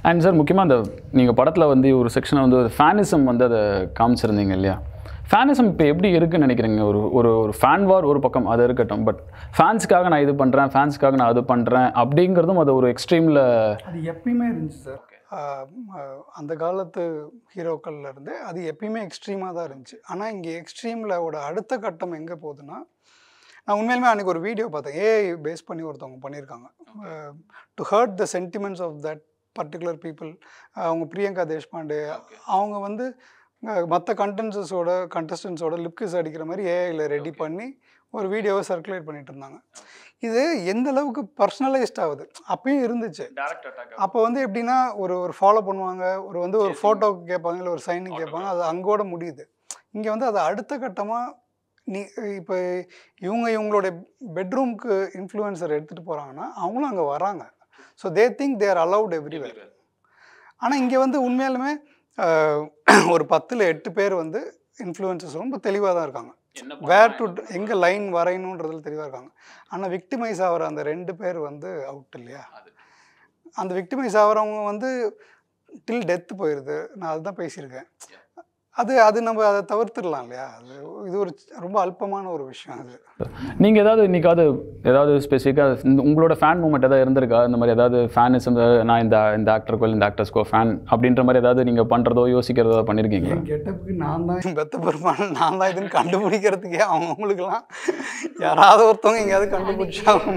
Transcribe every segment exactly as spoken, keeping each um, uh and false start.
And sir முக்கியமாக அந்த நீங்கள் படத்தில் வந்து ஒரு செக்ஷனை வந்து ஃபேனிசம் வந்து அதை காமிச்சிருந்தீங்க இல்லையா? ஃபேனிசம் இப்போ எப்படி இருக்குன்னு நினைக்கிறீங்க? ஒரு ஒரு ஒரு ஃபேன் வார் ஒரு பக்கம் அது இருக்கட்டும், பட் ஃபேன்ஸுக்காக நான் இது பண்ணுறேன், ஃபேன்ஸுக்காக நான் அது பண்ணுறேன் அப்படிங்கிறதும் அது ஒரு எக்ஸ்ட்ரீமில் அது எப்பயுமே இருந்துச்சு சார். அந்த காலத்து ஹீரோக்கள்ல இருந்து அது எப்பயுமே எக்ஸ்ட்ரீமாக தான் இருந்துச்சு. ஆனால் இங்கே எக்ஸ்ட்ரீமில் ஓட அடுத்த கட்டம் எங்கே போகுதுன்னா, நான் உண்மையிலுமே அன்றைக்கி ஒரு வீடியோ பார்த்தேன், ஏஐ பேஸ் பண்ணி ஒருத்தவங்க பண்ணியிருக்காங்க. To hurt the sentiments of that particular people. அவங்க பிரியங்கா தேஷ்பாண்டே அவங்க வந்து மற்ற கண்டென்சஸோட கண்டஸ்டன்ஸோட லிப்கிஸ் அடிக்கிற மாதிரி ஏஐயில் ரெடி பண்ணி ஒரு வீடியோவை சர்க்குலேட் பண்ணிட்டு இருந்தாங்க. இது எந்த அளவுக்கு பர்சனலைஸ்ட் ஆகுது அப்பயும் இருந்துச்சு. அப்போ வந்து எப்படின்னா ஒரு ஒரு ஃபாலோ பண்ணுவாங்க, ஒரு வந்து ஒரு ஃபோட்டோக்கு கேட்பாங்க, இல்லை ஒரு சைனுக்கு கேட்பாங்க, அது அங்கோட முடியுது. இங்கே வந்து அது அடுத்த கட்டமாக நீ இப்போ இவங்க இவங்களோட பெட்ரூம்க்கு இன்ஃப்ளூயன்சர் எடுத்துகிட்டு போகிறாங்கன்னா அவங்களும் அங்கே வராங்க. So they think they are allowed everywhere. ஆனால் இங்கே வந்து உண்மையாலுமே ஒரு பத்தில் எட்டு பேர் வந்து இன்ஃப்ளூயன்சர்ஸ் ரொம்ப தெளிவாக தான் இருக்காங்க. வேர் டு எங்கே லைன் வரையணுன்றதுல தெளிவாக இருக்காங்க. ஆனால் விக்டிமைஸ் ஆகிற அந்த ரெண்டு பேர் வந்து அவுட் இல்லையா? அந்த விக்டிமைஸ் ஆகிறவங்க வந்து டில் டெத்து போயிடுது. நான் அதுதான் பேசியிருக்கேன். அது அது நம்ம அதை தவிர்த்துடலாம் இல்லையா? அது இது ஒரு ரொம்ப அல்பமான ஒரு விஷயம். அது நீங்கள் ஏதாவது இன்றைக்காவது ஏதாவது ஸ்பெசிஃபிக்காக உங்களோட ஃபேன் மூமெண்ட் எதாவது இருந்திருக்கா? இந்த மாதிரி ஏதாவது ஃபேனிசம், நான் இந்த இந்த ஆக்டருக்கோ இந்த ஆக்டர்ஸ்க்கோ ஃபேன் அப்படின்ற மாதிரி ஏதாவது நீங்கள் பண்ணுறதோ யோசிக்கிறதோ பண்ணியிருக்கீங்களா? கெட்டப்புக்கு நான் தான் பெத்த பெருமாள், நான் தான் இதுன்னு கண்டுபிடிக்கிறதுக்கே அவங்கவுங்களுக்குலாம் யாராவது ஒருத்தவங்க எங்கேயாவது கண்டுபிடிச்சாங்க.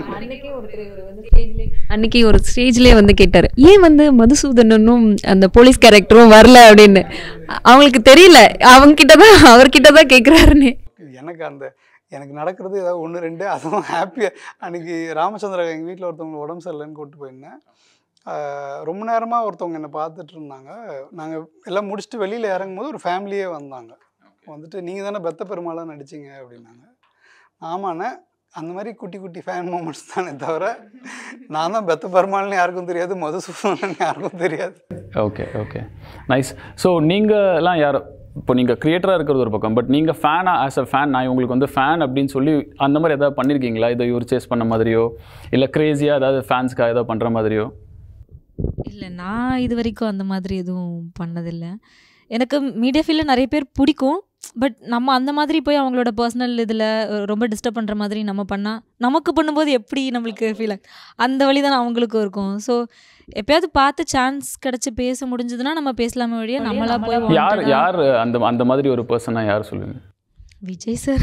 அன்னைக்கு ஒரு ஸ்டேஜ்லேயே வந்து கேட்டார், ஏன் வந்து மதுசூதனனும் அந்த போலீஸ் கேரக்டரும் வரல அப்படின்னு. அவங்களுக்கு தெரியல, அவங்க கிட்ட தான் அவர்கிட்ட தான் கேட்குறாருன்னு. எனக்கு அந்த எனக்கு நடக்கிறது ஏதாவது ஒன்று ரெண்டு அதுவும் ஹாப்பியாக. அன்றைக்கி ராமச்சந்திரன் எங்கள் வீட்டில் ஒருத்தவங்க உடம்பு சரியில்லைன்னு கூப்பிட்டு போயிருந்தேன். ரொம்ப நேரமாக ஒருத்தவங்க என்னை பார்த்துட்டு இருந்தாங்க. நாங்கள் எல்லாம் முடிச்சுட்டு வெளியில் இறங்கும்போது ஒரு ஃபேமிலியே வந்தாங்க. வந்துட்டு நீங்கள் தானே பெத்த பெருமாளாக நடிச்சிங்க அப்படின்னாங்க. ஆமாண்ணே, அந்த மாதிரி குட்டி குட்டி ஃபேன் மூமெண்ட்ஸ் தானே தவிர நான் தான் பெத்த பெருமாள்னு யாருக்கும் தெரியாது, மதுசூதனன் யாருக்கும் தெரியாது. Okay okay nice. ஸோ நீங்கள்லாம் யார் இப்போ நீங்கள் க்ரியேட்டராக இருக்கிறது ஒரு பக்கம், பட் நீங்கள் ஃபேனாக ஆஸ் அ ஃபேன் நான் உங்களுக்கு வந்து ஃபேன் அப்படின்னு சொல்லி அந்த மாதிரி எதாவது பண்ணியிருக்கீங்களா? இதை இவர் சேஸ் பண்ண மாதிரியோ இல்லை க்ரேஸியாக ஏதாவது ஃபேன்ஸ்க்காக ஏதாவது பண்ணுற மாதிரியோ? இல்லை, நான் இது வரைக்கும் அந்த மாதிரி எதுவும் பண்ணதில்லை. எனக்கு மீடியா ஃபீல்டில் நிறைய பேர் பிடிக்கும். பட் நம்ம அந்த மாதிரி போய் அவங்களோட பர்சனல் இதில் ரொம்ப டிஸ்டர்ப் பண்ணுற மாதிரி நம்ம பண்ணால் நமக்கு பண்ணும்போது எப்படி நம்மளுக்கு ஃபீல் ஆகும், அந்த வழி தான் அவங்களுக்கும் இருக்கும். ஸோ எப்பயாவது பார்த்து சான்ஸ் கிடச்சி பேச முடிஞ்சதுன்னா நம்ம பேசலாமே வழியா நம்மளா போய். யார் யார் அந்த அந்த மாதிரி ஒரு பர்சனா யார் சொல்லுங்க? விஜய் சார்,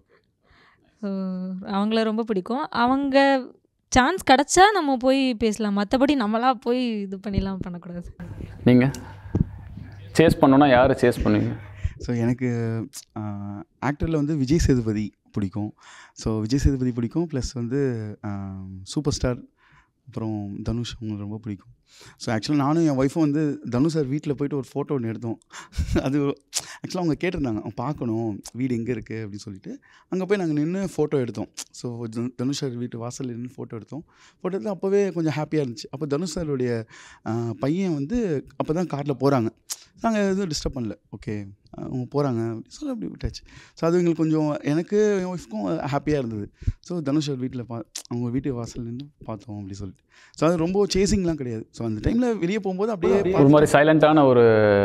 அவங்கள ரொம்ப பிடிக்கும். அவங்க சான்ஸ் கிடச்சா நம்ம போய் பேசலாம், மற்றபடி நம்மளா போய் இது பண்ணிலாம் பண்ணக்கூடாது. நீங்கள் சேஸ் பண்ணோன்னா யார் சேஸ் பண்ணுவீங்க? ஸோ எனக்கு ஆக்டரில் வந்து விஜய் சேதுபதி பிடிக்கும். ஸோ விஜய் சேதுபதி பிடிக்கும், ப்ளஸ் வந்து சூப்பர் ஸ்டார் அப்புறம் தனுஷ் அவங்களுக்கு ரொம்ப பிடிக்கும். ஸோ ஆக்சுவலாக நானும் என் ஒய்ஃபும் வந்து தனுஷ் சார் வீட்டில் போய்ட்டு ஒரு ஃபோட்டோ ஒன்று எடுத்தோம். அது ஆக்சுவலாக அவங்க கேட்டிருந்தாங்க, அவங்க பார்க்கணும் வீடு எங்கே இருக்குது அப்படின்னு சொல்லிட்டு. அங்கே போய் நாங்கள் நின்று ஃபோட்டோ எடுத்தோம். ஸோ தனுஷ் சார் வீட்டு வாசலில் நின்று ஃபோட்டோ எடுத்தோம். ஃபோட்டோ எடுத்து அப்போவே கொஞ்சம் ஹாப்பியாக இருந்துச்சு. அப்போ தனுஷ் சாருடைய பையன் வந்து அப்போ தான் காரில் போகிறாங்க. நாங்கள் எதுவும் டிஸ்டர்ப் பண்ணல, ஓகே அவங்க போகிறாங்க அப்படின்னு சொல்லி அப்படி விட்டாச்சு. ஸோ அது எங்களுக்கு கொஞ்சம் எனக்கு என் ஒய்ஃப்க்கும் ஹாப்பியாக இருந்தது. ஸோ தனுஷ் சார் வீட்டில் பா அவங்க வீட்டு வாசல் நின்று பார்த்தோம் அப்படி சொல்லிட்டு. ஸோ அது ரொம்ப சேசிங்லாம் கிடையாது. ஸோ அந்த டைமில் வெளியே போகும்போது அப்படியே ஒரு மாதிரி சைலண்ட்டான ஒரு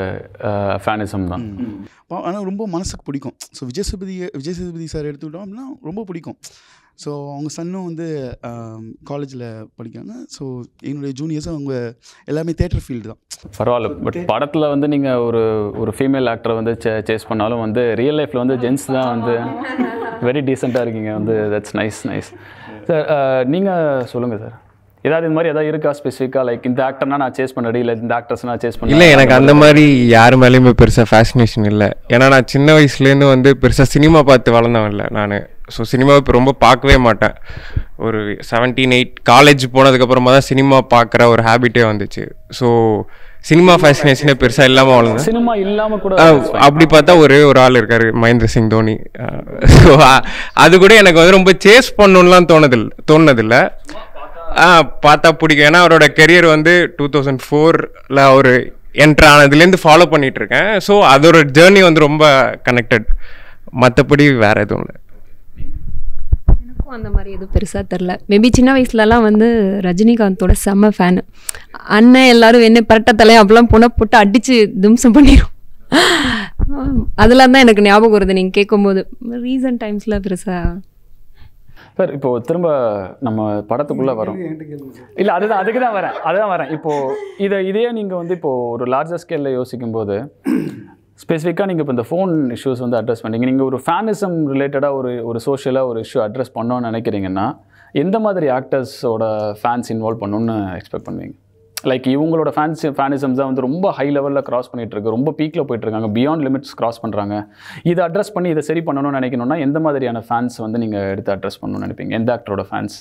ஃபேனிசம் தான். ஆனால் ரொம்ப மனசுக்கு பிடிக்கும். ஸோ விஜய் சேதுபதி விஜய் சேதுபதி சார் எடுத்துக்கிட்டோம் அப்படின்னா ரொம்ப பிடிக்கும். ஸோ அவங்க சன்னும் வந்து காலேஜில் படிக்காங்க. ஸோ என்னுடைய ஜூனியர்ஸும் அவங்க எல்லாமே தேட்டர் ஃபீல்டு தான். பரவாயில்ல. பட் படத்தில் வந்து நீங்கள் ஒரு ஒரு ஃபீமேல் ஆக்டரை வந்து சே சேஸ் பண்ணாலும் வந்து ரியல் லைஃப்பில் வந்து ஜென்ஸ் தான் வந்து வெரி டீசெண்டாக இருக்கீங்க வந்து. That's nice nice sir. நீங்கள் சொல்லுங்கள் சார், ஏதாவது இந்த மாதிரி எதாவது இருக்கா ஸ்பெசிஃபிக்காக, லைக் இந்த ஆக்டர்னா நான் சேஸ் பண்ணடி இல்லை இந்த ஆக்டர்ஸ் நான் சேஸ் பண்ண? இல்லை, எனக்கு அந்த மாதிரி யார் மேலேயுமே பெருசாக ஃபேசினேஷன் இல்லை. ஏன்னா நான் சின்ன வயசுலேருந்து வந்து பெருசாக சினிமா பார்த்து வளர்ந்தவன் இல்லை நான். ஸோ சினிமாவை இப்போ ரொம்ப பார்க்கவே மாட்டேன். ஒரு செவன்டீன் எயிட் காலேஜ் போனதுக்கப்புறமா தான் சினிமா பார்க்குற ஒரு ஹேபிட்டே வந்துச்சு. ஸோ சினிமா ஃபேசினேஷனே பெருசாக இல்லாமல் வளர்ந்தேன். சினிமா இல்லாமல் கூட அப்படி பார்த்தா ஒரே ஒரு ஆள் இருக்கார், மகேந்திர சிங் தோனி. ஸோ அது கூட எனக்கு வந்து ரொம்ப சேஸ் பண்ணணும்லாம் தோணுதில்லை தோணுனதில்லை ஆ பார்த்தா பிடிக்கும். ஏன்னா அவரோட கெரியர் வந்து டூ தௌசண்ட் ஃபோரில் அவர் என்ட்ரு ஆனதுலேருந்து ஃபாலோ பண்ணிகிட்ருக்கேன். ஸோ அதோட ஜேர்னி வந்து ரொம்ப கனெக்டட், மற்றபடி வேறு எதுவும் இல்லை. எனக்கும் அந்த மாதிரி எதுவும் பெருசாக தெரில. மேபி சின்ன வயசுலலாம் வந்து ரஜினிகாந்தோட செம்ம ஃபேனு. அண்ணன் எல்லோரும் என்ன பரட்ட தலையை அப்பெல்லாம் போனால் போட்டு அடித்து தும்சம் பண்ணிடும். அதெல்லாம் தான் எனக்கு ஞாபகம் வருது நீங்கள் கேட்கும்போது. ரீசன்ட் டைம்ஸில் பெருசாக சார் இப்போ திரும்ப நம்ம படத்துக்குள்ளே வரோம். இல்லை அதுதான் அதுக்கு தான் வரேன் அதுதான் வரேன் இப்போது இதை இதே நீங்கள் வந்து இப்போது ஒரு லார்ஜர் ஸ்கேலில் யோசிக்கும் போது ஸ்பெசிஃபிக்காக நீங்கள் இப்போ இந்த ஃபோன் இஷ்யூஸ் வந்து அட்ரஸ் பண்ணீங்க. நீங்கள் ஒரு ஃபேனிசம் ரிலேட்டடாக ஒரு ஒரு சோஷியலாக ஒரு இஷ்யூ அட்ரஸ் பண்ணோன்னு நினைக்கிறீங்கன்னா எந்த மாதிரி ஆக்டர்ஸோட ஃபேன்ஸ் இன்வால்வ் பண்ணணுன்னு எக்ஸ்பெக்ட் பண்ணுவீங்க? லைக் இவங்களோட ஃபேன்ஸ் ஃபேனிசம்ஸ் தான் வந்து ரொம்ப ஹை லெவலில் கிராஸ் பண்ணிகிட்ருக்கு, ரொம்ப பீக்கில் போயிட்டுருக்காங்க, பியாண்ட் லிமிட்ஸ் கிராஸ் பண்ணுறாங்க. இதை அட்ரஸ் பண்ணி இதை சரி பண்ணணும்னு நினைக்கணும்னா எந்த மாதிரியான ஃபேன்ஸ் வந்து நீங்கள் எடுத்து அட்ரஸ் பண்ணணும்னு நினைப்பீங்க? எந்த ஆக்டரோட ஃபேன்ஸ்?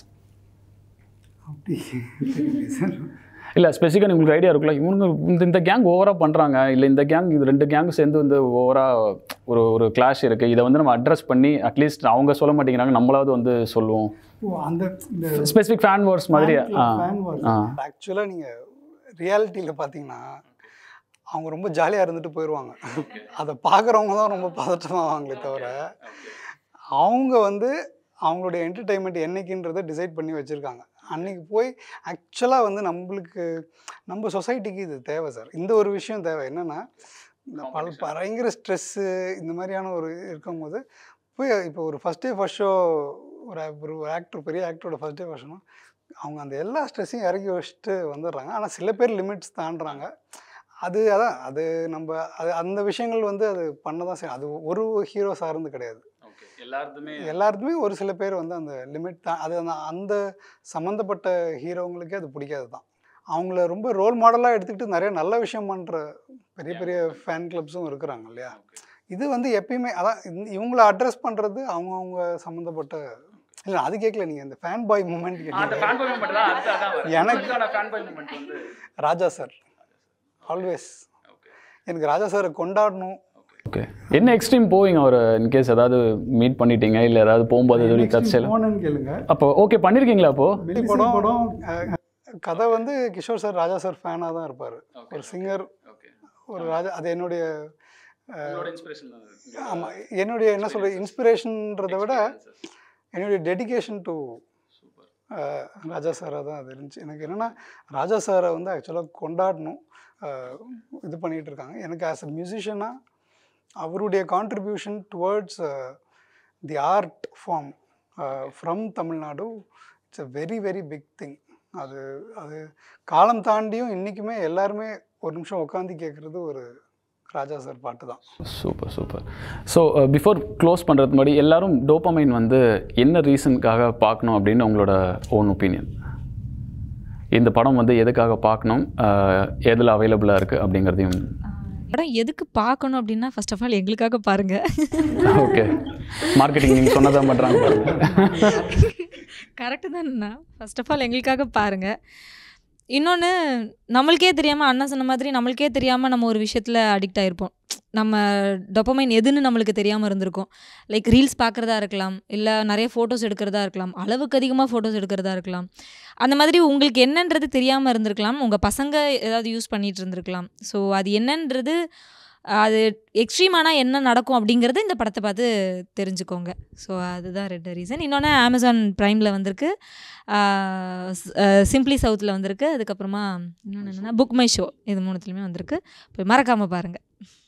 இல்லை ஸ்பெசிஃபிக்காக உங்களுக்கு ஐடியா இருக்குல்ல, இவங்க இந்த இந்த கேங் ஓவராக பண்ணுறாங்க, இல்லை இந்த கேங் இது ரெண்டு கேங்கும் சேர்ந்து வந்து ஓவராக ஒரு ஒரு கிளாஷ் இருக்குது, இதை வந்து நம்ம அட்ரஸ் பண்ணி அட்லீஸ்ட் அவங்க சொல்ல மாட்டேங்கிறாங்க நம்மளாவது வந்து சொல்லுவோம். அந்த ஸ்பெசிஃபிக் ஃபேன் வார்ஸ் மாதிரி. ஆக்சுவலாக நீங்கள் ரியாலிட்டியில் பார்த்தீங்கன்னா அவங்க ரொம்ப ஜாலியாக இருந்துட்டு போயிடுவாங்க. அதை பார்க்குறவங்க தான் ரொம்ப பதட்டமாவாங்களே தவிர அவங்க வந்து அவங்களுடைய என்டர்டெயின்மெண்ட் என்னைக்குன்றதை டிசைட் பண்ணி வச்சுருக்காங்க. அன்றைக்கி போய் ஆக்சுவலாக வந்து நம்மளுக்கு நம்ம சொசைட்டிக்கு இது தேவை சார். இந்த ஒரு விஷயம் தேவை என்னென்னா, இந்த பல பயங்கர ஸ்ட்ரெஸ்ஸு இந்த மாதிரியான ஒரு இருக்கும்போது போய் இப்போ ஒரு ஃபஸ்ட் டே ஃபஸ்ட் ஷோ ஒரு ஒரு ஆக்டர் பெரிய ஆக்டரோட ஃபஸ்ட் டே ஃபஸ்ட் ஷோனா அவங்க அந்த எல்லா ஸ்ட்ரெஸ்ஸையும் இறக்கி வச்சுட்டு வந்துடுறாங்க. ஆனால் சில பேர் லிமிட்ஸ் தாண்டுறாங்க. அது அதான் அது நம்ம அது அந்த விஷயங்கள் வந்து அது பண்ண தான் செய்யும். அது ஒரு ஹீரோ சார்ந்து கிடையாது, எல்லாருக்குமே எல்லாருக்குமே ஒரு சில பேர் வந்து அந்த லிமிட் தான். அது அந்த அந்த சம்மந்தப்பட்ட ஹீரோங்களுக்கே அது பிடிக்காது தான். அவங்கள ரொம்ப ரோல் மாடலாக எடுத்துக்கிட்டு நிறைய நல்ல விஷயம் பண்ணுற பெரிய பெரிய ஃபேன் கிளப்ஸும் இருக்கிறாங்க இல்லையா. இது வந்து எப்பயுமே அதான் இவங்கள அட்ரஸ் பண்ணுறது அவங்கவுங்க சம்மந்தப்பட்ட இல்லை. அது கேட்கல, நீங்கள் இந்த ஃபேன் பாய் மூமெண்ட் கேட்டீங்க. எனக்கு ராஜா சார் ஆல்வேஸ் எனக்கு ராஜா சாரை கொண்டாடணும். ஓகே, என்ன எக்ஸ்ட்ரீம் போவீங்க அவர் இன்கேஸ் ஏதாவது மீட் பண்ணிட்டீங்க இல்லை ஏதாவது போகும்போது போனேன்னு கேளுங்க. அப்போ ஓகே பண்ணியிருக்கீங்களா? அப்போது படம் படம் கதை வந்து கிஷோர் சார் ராஜா சார் ஃபேனாக தான் இருப்பார். ஒரு சிங்கர் ஒரு ராஜா, அது என்னுடைய ஆமாம் என்னுடைய என்ன சொல்கிற இன்ஸ்பிரேஷன்றதை விட என்னுடைய டெடிகேஷன் டு ராஜா சாராக தான் அது இருந்துச்சு. எனக்கு என்னென்னா ராஜா சாரை வந்து ஆக்சுவலாக கொண்டாடணும் இது பண்ணிகிட்டு இருக்காங்க. எனக்கு ஆஸ் அ மியூசிஷியனாக அவருடைய contribution towards the art form from Tamil Nadu it's a very very big thing. அது அது காலம் தாண்டியும் இன்றைக்குமே எல்லாருமே ஒரு நிமிஷம் உட்காந்து கேட்குறது ஒரு ராஜா சார் பாட்டு தான். Super super. So before close பண்ணுறது முன்னாடி எல்லாரும் டோபமைன் வந்து என்ன ரீசனுக்காக பார்க்கணும் அப்படின்னு உங்களோட ஓன் ஒப்பீனியன்? இந்த படம் வந்து எதுக்காக பார்க்கணும், எதில் அவைலபிளாக இருக்குது அப்படிங்கிறதையும். படம் எதுக்கு பார்க்கணும் அப்படின்னா ஃபர்ஸ்ட் ஆஃப் ஆல் எங்களுக்காக பாருங்கள். ஓகே, மார்க்கெட்டிங் நீங்கள் சொன்னதான் பண்ணுறாங்க பாருங்க. கரெக்டு தானேண்ணா. ஃபர்ஸ்ட் ஆஃப் ஆல் எங்களுக்காக பாருங்கள். இன்னொன்று, நம்மளுக்கே தெரியாமல் அண்ணா சொன்ன மாதிரி நம்மளுக்கே தெரியாமல் நம்ம ஒரு விஷயத்தில் அடிக்ட் ஆகிருப்போம். நம்ம டொபமைன் எதுன்னு நம்மளுக்கு தெரியாமல் இருந்திருக்கும். லைக் ரீல்ஸ் பார்க்குறதா இருக்கலாம், இல்லை நிறைய ஃபோட்டோஸ் எடுக்கிறதா இருக்கலாம், அளவுக்கு அதிகமாக ஃபோட்டோஸ் எடுக்கிறதா இருக்கலாம். அந்த மாதிரி உங்களுக்கு என்னன்றது தெரியாமல் இருந்திருக்கலாம். உங்கள் பசங்க ஏதாவது யூஸ் பண்ணிகிட்டு இருந்திருக்கலாம். ஸோ அது என்னன்றது, அது எக்ஸ்ட்ரீமானால் என்ன நடக்கும் அப்படிங்கிறது இந்த படத்தை பார்த்து தெரிஞ்சுக்கோங்க. ஸோ அதுதான் ரெண்டு ரீசன். இன்னொன்று அமேசான் ப்ரைமில் வந்திருக்கு, சிம்ப்ளி சவுத்தில் வந்திருக்கு, அதுக்கப்புறமா இன்னொன்று என்னென்னா புக் மை ஷோ, இது மூணுத்துலையுமே வந்திருக்கு. போய் மறக்காமல் பாருங்கள்.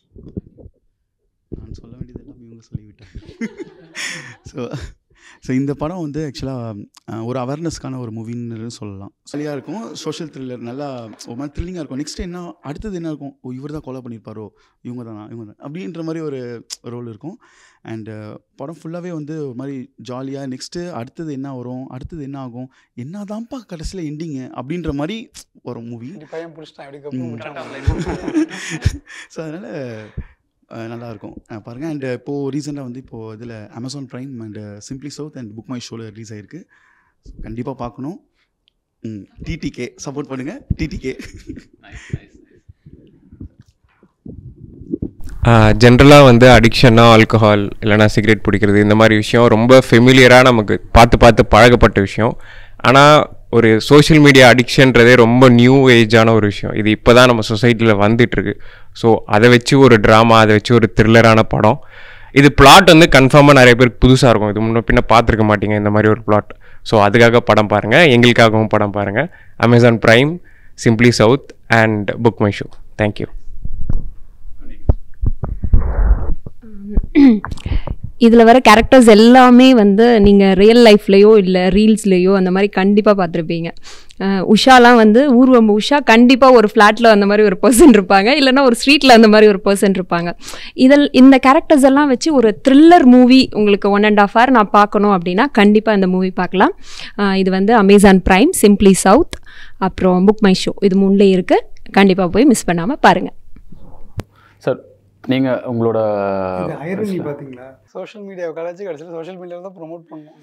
நான் சொல்ல வேண்டியது எல்லாம் இவங்க சொல்லிவிட்டேன். ஸோ ஸோ இந்த படம் வந்து ஆக்சுவலாக ஒரு அவேர்னஸ்க்கான ஒரு மூவின்னு சொல்லலாம். சரியாக இருக்கும், சோஷியல் த்ரில்லர், நல்லா ஒரு மாதிரி த்ரில்லிங்காக இருக்கும். நெக்ஸ்ட் என்ன அடுத்தது என்ன இருக்கும், ஓ இவர் தான் கொலை பண்ணியிருப்பாரோ, இவங்க தானா இவங்க தான் அப்படின்ற மாதிரி ஒரு ரோல் இருக்கும். அண்டு படம் ஃபுல்லாகவே வந்து ஒரு மாதிரி ஜாலியாக நெக்ஸ்ட்டு அடுத்தது என்ன வரும், அடுத்தது என்ன ஆகும், என்ன தான்ப்பா கடைசியில் எண்டிங்கு அப்படின்ற மாதிரி ஒரு மூவி. பையன் பிடிச்சிட்டான். ஸோ அதனால் நல்லாயிருக்கும் பாருங்கள். அண்ட் இப்போது ரீசெண்டாக வந்து இப்போது இதில் Amazon Prime and Simply South and Book My ஷோவில் ரிலீஸ் ஆகிருக்கு. கண்டிப்பாக பார்க்கணும். ம் டிடிகே சப்போர்ட் பண்ணுங்கள். டிடிகே ஜென்ரலாக வந்து அடிக்ஷன்னா ஆல்கஹால் இல்லைனா சிகரெட் பிடிக்கிறது இந்த மாதிரி விஷயம் ரொம்ப ஃபெமிலியராக நமக்கு பார்த்து பார்த்து பழகப்பட்ட விஷயம். ஆனால் ஒரு சோஷியல் மீடியா அடிக்ஷன்றதே ரொம்ப நியூ ஏஜான ஒரு விஷயம். இது இப்போ தான் நம்ம சொசைட்டியில் வந்துட்டுருக்கு. ஸோ அதை வச்சு ஒரு ட்ராமா, அதை வச்சு ஒரு த்ரில்லரான படம். இது பிளாட் வந்து கன்ஃபார்மாக நிறைய பேருக்கு புதுசாக இருக்கும். இது முன்ன பின்ன பார்த்துருக்க மாட்டீங்க இந்த மாதிரி ஒரு பிளாட். ஸோ அதுக்காக படம் பாருங்கள், எங்களுக்காகவும் படம் பாருங்கள். Amazon Prime, Simply South and Book My Show. Thank you. இதில் வர கேரக்டர்ஸ் எல்லாமே வந்து நீங்கள் ரியல் லைஃப்லேயோ இல்லை ரீல்ஸ்லேயோ அந்த மாதிரி கண்டிப்பாக பார்த்துருப்பீங்க. உஷாலாம் வந்து ஊர்வம்பு உஷா கண்டிப்பாக ஒரு ஃப்ளாட்டில் அந்த மாதிரி ஒரு பர்சன் இருப்பாங்க, இல்லைனா ஒரு ஸ்ட்ரீட்டில் அந்த மாதிரி ஒரு பர்சன் இருப்பாங்க. இதில் இந்த கேரக்டர்ஸ் எல்லாம் வச்சு ஒரு த்ரில்லர் மூவி உங்களுக்கு ஒன் அண்ட் ஆஃப் ஹவர் நான் பார்க்கணும் அப்படின்னா கண்டிப்பாக இந்த மூவி பார்க்கலாம். இது வந்து அமேசான் பிரைம், சிம்ப்ளி சவுத், அப்புறம் புக் மை ஷோ, இது மூணுலேயே இருக்குது. கண்டிப்பாக போய் மிஸ் பண்ணாமல் பாருங்கள். சார் நீங்கள் உங்களோட ஐரனி பார்த்தீங்களா, சோஷியல் மீடியாவை கலாச்சி கடைசியில் சோஷியல் மீடியாவில் தான் ப்ரொமோட் பண்ணுவோம்.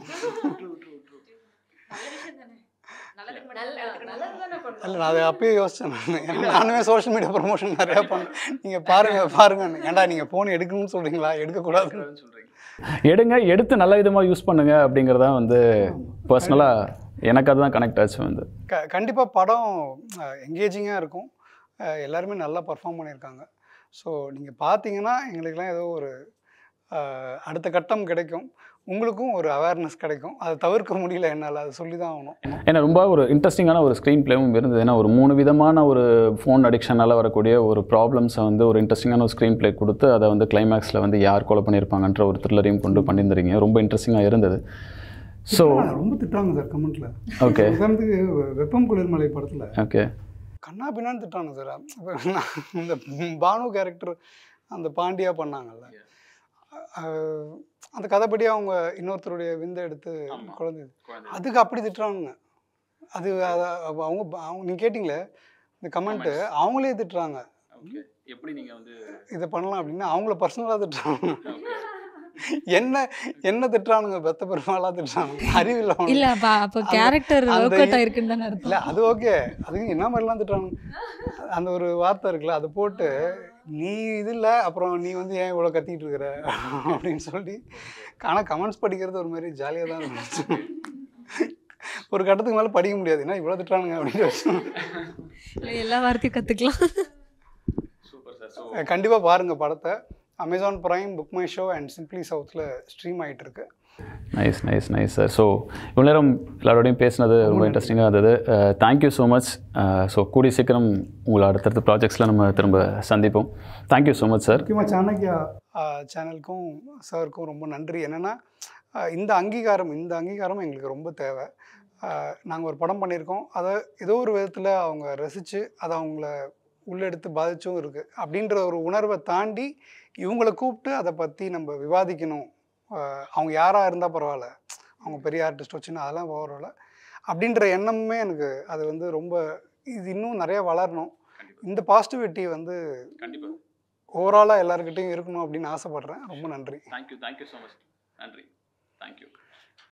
இல்லை நான் அதை அப்பயே யோசித்தேன். நான் நானுமே சோஷியல் மீடியா ப்ரொமோஷன் நிறையா பண்ணேன். நீங்கள் பாருங்கள் பாருங்கள், ஏன்டா நீங்கள் ஃபோன் எடுக்கணும்னு சொல்கிறீங்களா, எடுக்கக்கூடாதுன்னு சொல்கிறீங்க. எடுங்க, எடுத்து நல்ல விதமாக யூஸ் பண்ணுங்க அப்படிங்கிறதான் வந்து பர்சனலாக எனக்கு அதுதான் கனெக்ட் ஆச்சு. வந்து க கண்டிப்பாக படம் என்கேஜிங்காக இருக்கும், எல்லாருமே நல்லா பர்ஃபார்ம் பண்ணியிருக்காங்க. ஸோ நீங்கள் பார்த்தீங்கன்னா எங்களுக்கெல்லாம் ஏதோ ஒரு அடுத்த கட்டம் கிடைக்கும், உங்களுக்கும் ஒரு அவேர்னஸ் கிடைக்கும். அதை தவிர்க்க முடியல என்னால், அதை சொல்லி தான் ஆகணும். ஏன்னா ரொம்ப ஒரு இன்ட்ரெஸ்டிங்கான ஒரு ஸ்க்ரீன் பிளேவும் இருந்தது. ஏன்னா ஒரு மூணு விதமான ஒரு ஃபோன் அடிக்ஷனால் வரக்கூடிய ஒரு ப்ராப்ளம்ஸை வந்து ஒரு இன்ட்ரெஸ்டிங்கான ஒரு ஸ்க்ரீன் பிளே கொடுத்து அதை வந்து கிளைமேக்ஸில் வந்து யார் கொலை பண்ணியிருப்பாங்கன்ற ஒரு த்ரில்லரையும் கொண்டு பண்ணியிருந்தீங்க. ரொம்ப இன்ட்ரெஸ்டிங்காக இருந்தது. ஸோ ரொம்ப திட்டாங்க சார் கமெண்ட்டில். ஓகே, உதாரணத்துக்கு வெப்பம் குளிர்மலை படத்தில் ஓகே கண்ணா பின்னான்னு திட்டாங்க சார். இந்த பானு கேரக்டர் அந்த பாண்டியா பண்ணாங்கல்ல, அந்த கதைப்படி அவங்க இன்னொருத்தருடைய விந்தை எடுத்து குழந்தை, அதுக்கு அப்படி திட்டுறாங்க. அது அவங்க அவங்க நீங்கள் கேட்டிங்களே இந்த கமெண்ட்டு, அவங்களே திட்டுறாங்க. எப்படி நீங்கள் வந்து இதை பண்ணலாம் அப்படின்னா அவங்கள பர்சனலாக திட்டுறாங்க. என்ன என்ன திட்டுறானுங்க, பெத்த பெருமாளா திட்டுறானுங்க, அறிவில்லை இல்ல அப்ப அப்ப கேரக்டர் வொர்க் அவுட் ஆயிருக்குன்னு தானே அர்த்தம். இல்லை அது ஓகே, அதுக்கு என்ன மாதிரிலாம் திட்டுறானுங்க. அந்த ஒரு வார்த்தை இருக்குல்ல, அதை போட்டு நீ இது இல்லை அப்புறம் நீ வந்து ஏன் இவ்வளோ கத்திக்கிட்டு இருக்கிற அப்படின்னு சொல்லி. ஆனால் கமெண்ட்ஸ் படிக்கிறது ஒரு மாதிரி ஜாலியாக தான் இருந்துச்சு. ஒரு கட்டத்துக்கு மேலே படிக்க முடியாது, ஏன்னா இவ்வளோ திட்டுறானுங்க அப்படின்னு. எல்லா வார்த்தையும் கற்றுக்கலாம். கண்டிப்பாக பாருங்கள் படத்தை. Amazon Prime, Book My Show and Simply சவுத்தில் ஸ்ட்ரீம் ஆகிட்டு இருக்கு. Nice nice nice sir. So இவ்வளோ நேரம் எல்லாரோடையும் பேசினது ரொம்ப இன்ட்ரெஸ்டிங்காக இருந்தது. Thank you so much. ஸோ கூடிய சீக்கிரம் உங்களை அடுத்தடுத்த ப்ராஜெக்ட்ஸில் நம்ம திரும்ப சந்திப்போம். Thank you so much sir. முக்கியமாக சாணக்கியா சேனலுக்கும் சாருக்கும் ரொம்ப நன்றி. என்னென்னா இந்த அங்கீகாரம் இந்த அங்கீகாரம் எங்களுக்கு ரொம்ப தேவை. நாங்கள் ஒரு படம் பண்ணியிருக்கோம், அதை ஏதோ ஒரு விதத்தில் அவங்க ரசித்து அதை அவங்கள உள்ளெடுத்து பாதிச்சும் இருக்குது அப்படின்ற ஒரு உணர்வை தாண்டி இவங்களை கூப்பிட்டு அதை பற்றி நம்ம விவாதிக்கணும். அவங்க யாராக இருந்தால் பரவாயில்ல, அவங்க பெரிய ஆர்டிஸ்ட் வச்சுன்னு அதெல்லாம் பரவாயில்ல அப்படின்ற எண்ணமுமே எனக்கு அது வந்து ரொம்ப இது இன்னும் நிறைய வளரணும். இந்த பாசிட்டிவிட்டி வந்து ஓவராலாக எல்லாருக்கிட்டையும் இருக்கணும் அப்படின்னு ஆசைப்பட்றேன். ரொம்ப நன்றி. Thank you thank you so much. நன்றி. தேங்க்யூ.